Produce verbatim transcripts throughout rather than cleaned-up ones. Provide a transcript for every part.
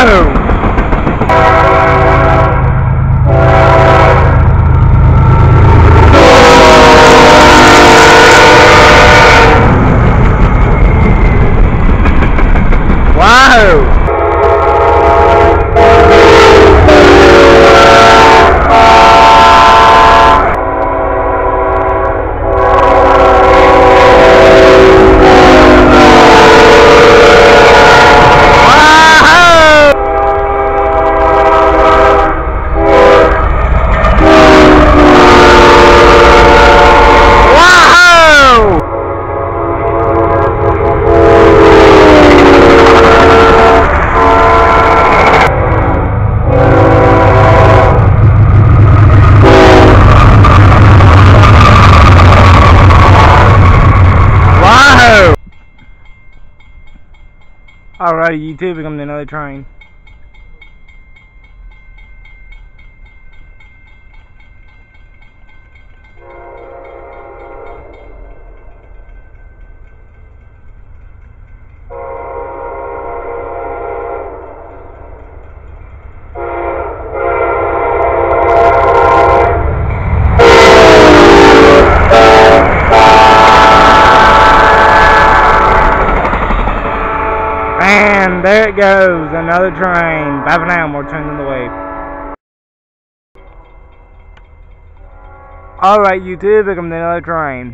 Alrighty, YouTube, here comes another train. And there it goes, another train. Bye for now, more trains on the way. Alright, YouTube, here comes another train.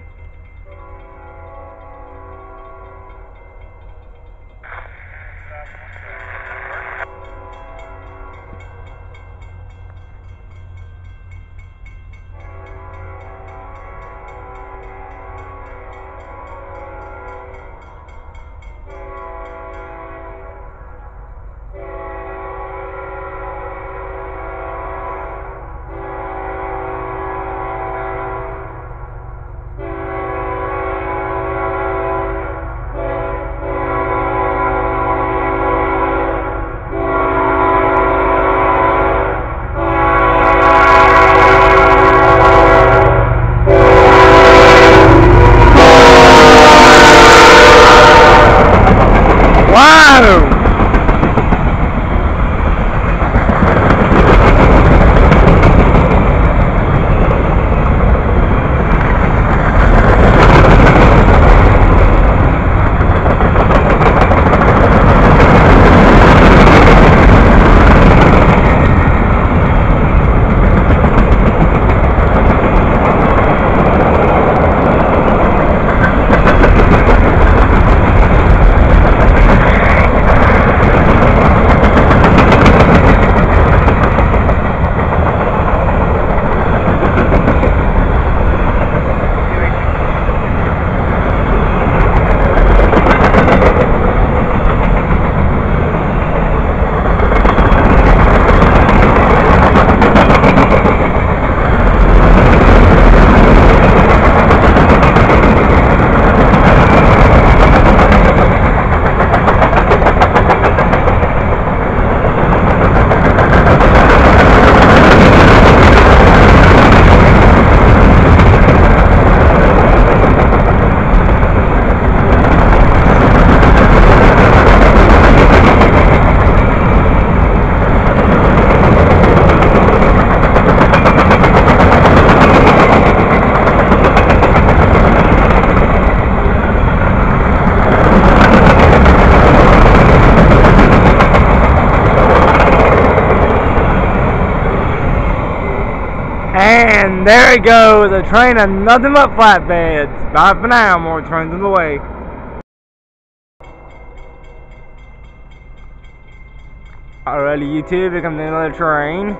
And there it goes, a train of nothing but flatbeds. Bye for now, more trains on the way. Alrighty, YouTube, here comes another train.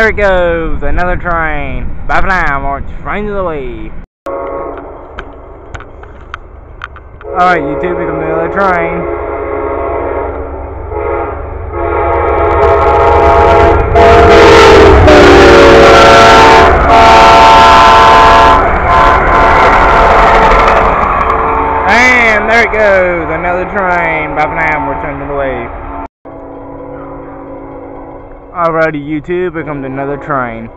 there it goes, another train. Bye for now, more trains of the way. Alright, YouTube, here comes another train. And there it goes, another train. Bye for now, we're turning the way. Alrighty, YouTube, here comes another train.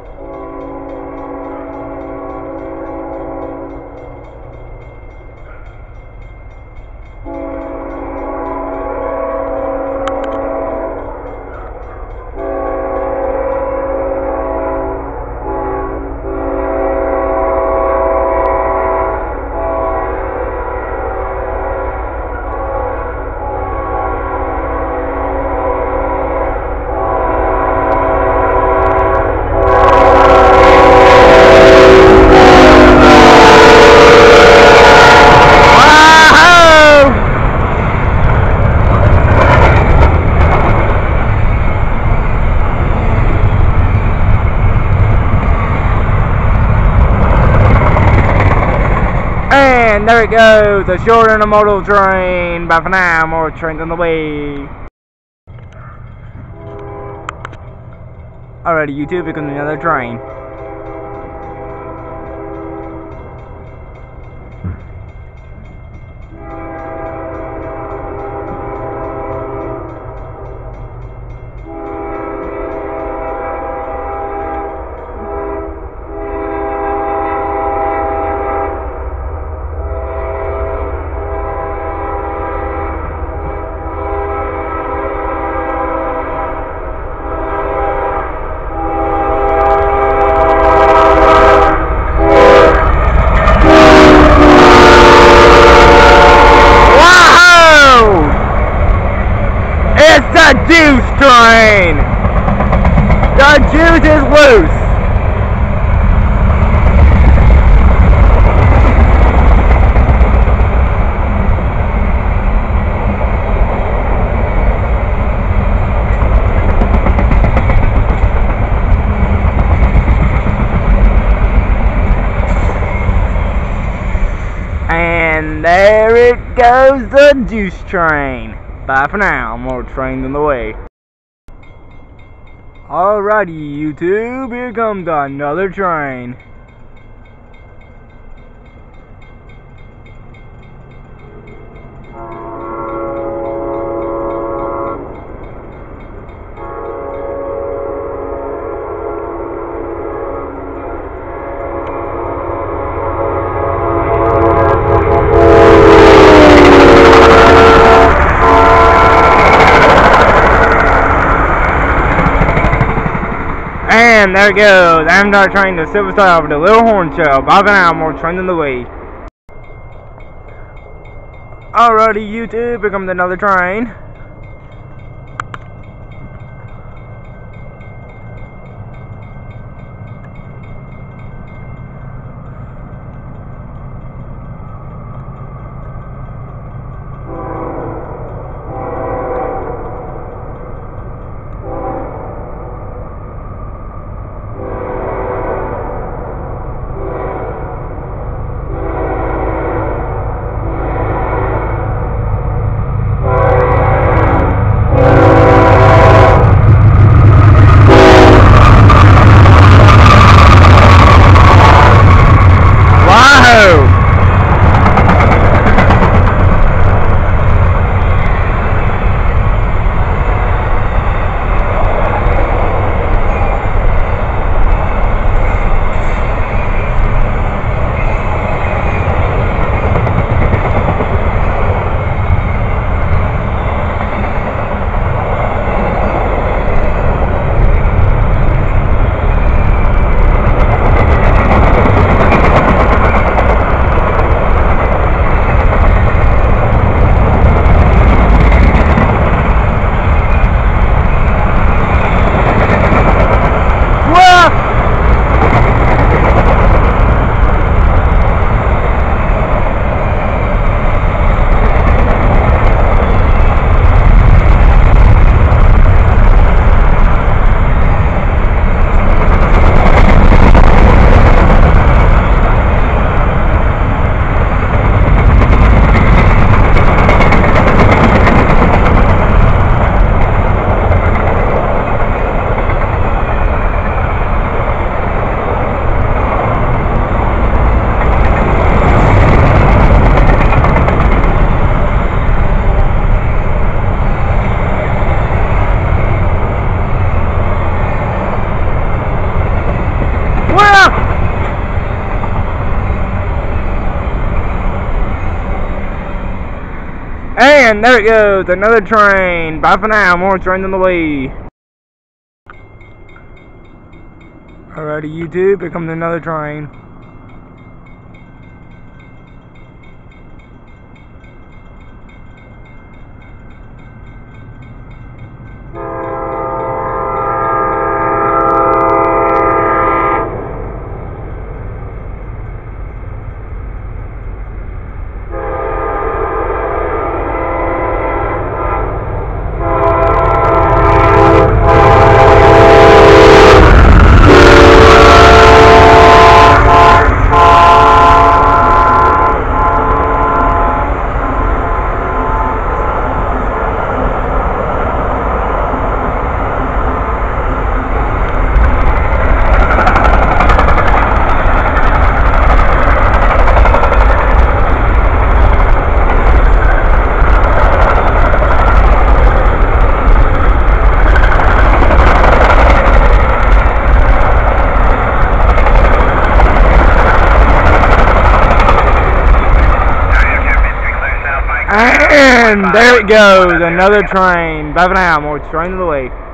And there it goes, a short intermodal train. Bye for now, more trains on the way. Alrighty, YouTube, here comes another train. It's the juice train! The juice is loose! And there it goes, the juice train. Bye for now, more trains on the way. Alrighty, YouTube, here comes another train. And there it goes, Amtrak train to Silver Star over the Little Horn Show. Bye for now, more trains on the way. Alrighty, YouTube, here comes another train. And there it goes, another train. Bye for now, more trains on the way. Alrighty, YouTube, here comes another train. And there it goes, another train. Bye for now, more trains on the way.